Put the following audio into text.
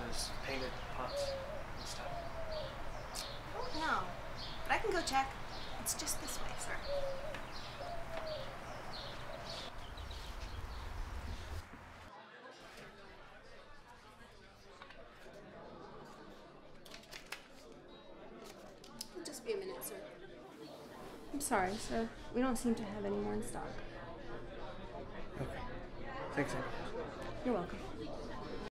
those painted pots and stuff. No, but I can go check. It's just this way, sir. It'll just be a minute, sir. I'm sorry, sir. We don't seem to have any more in stock. Okay. Thanks, Andy. You're welcome.